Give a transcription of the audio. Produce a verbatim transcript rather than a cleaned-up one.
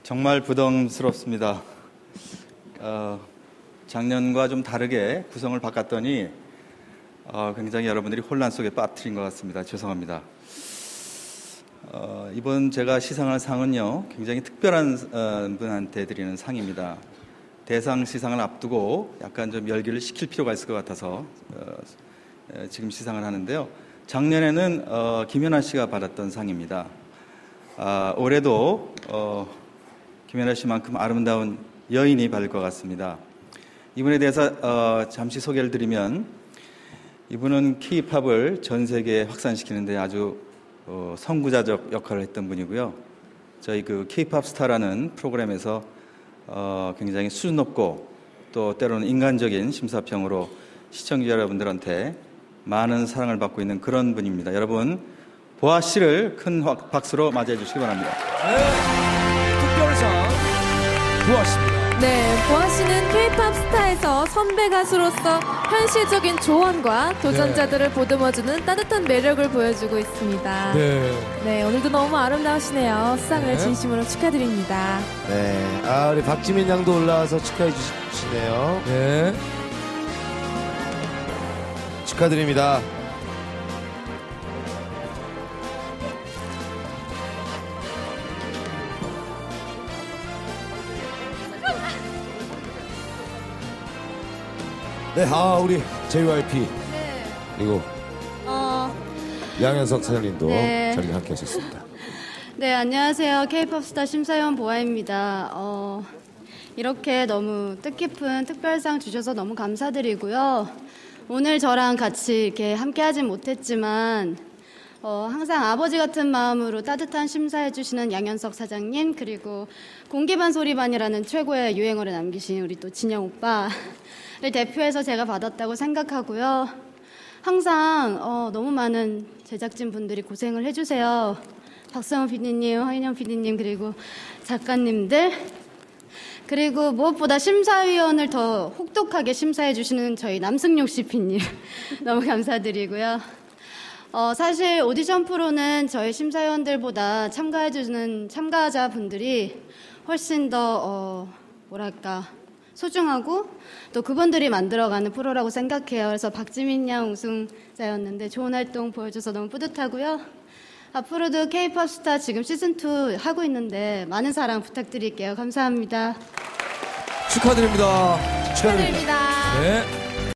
정말 부담스럽습니다. 어, 작년과 좀 다르게 구성을 바꿨더니 어, 굉장히 여러분들이 혼란 속에 빠뜨린 것 같습니다. 죄송합니다. 어, 이번 제가 시상할 상은요, 굉장히 특별한 어, 분한테 드리는 상입니다. 대상 시상을 앞두고 약간 좀 열기를 식힐 필요가 있을 것 같아서 어, 지금 시상을 하는데요. 작년에는 어, 김연아 씨가 받았던 상입니다. 아, 올해도 어, 김연아 씨만큼 아름다운 여인이 받을 것 같습니다. 이분에 대해서 어, 잠시 소개를 드리면, 이분은 K-팝을 전 세계에 확산시키는데 아주 어, 선구자적 역할을 했던 분이고요. 저희 그 K-팝 스타라는 프로그램에서 어, 굉장히 수준 높고 또 때로는 인간적인 심사평으로 시청자 여러분들한테 많은 사랑을 받고 있는 그런 분입니다. 여러분, 보아 씨를 큰 박수로 맞이해 주시기 바랍니다. 네, 특별상 보아 씨입니다. 네, 보아 씨는 K-팝 스타에서 선배 가수로서 현실적인 조언과 도전자들을 네. 보듬어주는 따뜻한 매력을 보여주고 있습니다. 네, 네, 오늘도 너무 아름다우시네요. 수상을 네. 진심으로 축하드립니다. 네, 아 우리 박지민 양도 올라와서 축하해 주시네요. 네, 축하드립니다. 네, 아 우리 제이와이피 네. 그리고 어, 양현석 사장님도 네. 자리에 함께 하셨습니다. 네, 안녕하세요. K-팝 스타 심사위원 보아입니다. 어, 이렇게 너무 뜻깊은 특별상 주셔서 너무 감사드리고요. 오늘 저랑 같이 이렇게 함께하진 못했지만 어, 항상 아버지 같은 마음으로 따뜻한 심사해주시는 양현석 사장님, 그리고 공기반 소리반이라는 최고의 유행어를 남기신 우리 또 진영 오빠를 대표해서 제가 받았다고 생각하고요. 항상 어, 너무 많은 제작진 분들이 고생을 해주세요. 박성호 피디님, 허인영 피디님, 그리고 작가님들, 그리고 무엇보다 심사위원을 더 혹독하게 심사해주시는 저희 남승용 씨피님 너무 감사드리고요. 어, 사실 오디션 프로는 저희 심사위원들보다 참가해주는 참가자분들이 훨씬 더 어, 뭐랄까 소중하고 또 그분들이 만들어가는 프로라고 생각해요. 그래서 박지민 양 우승자였는데 좋은 활동 보여줘서 너무 뿌듯하고요. 앞으로도 K-팝 스타 지금 시즌투 하고 있는데 많은 사랑 부탁드릴게요. 감사합니다. 축하드립니다. 축하드립니다. 네.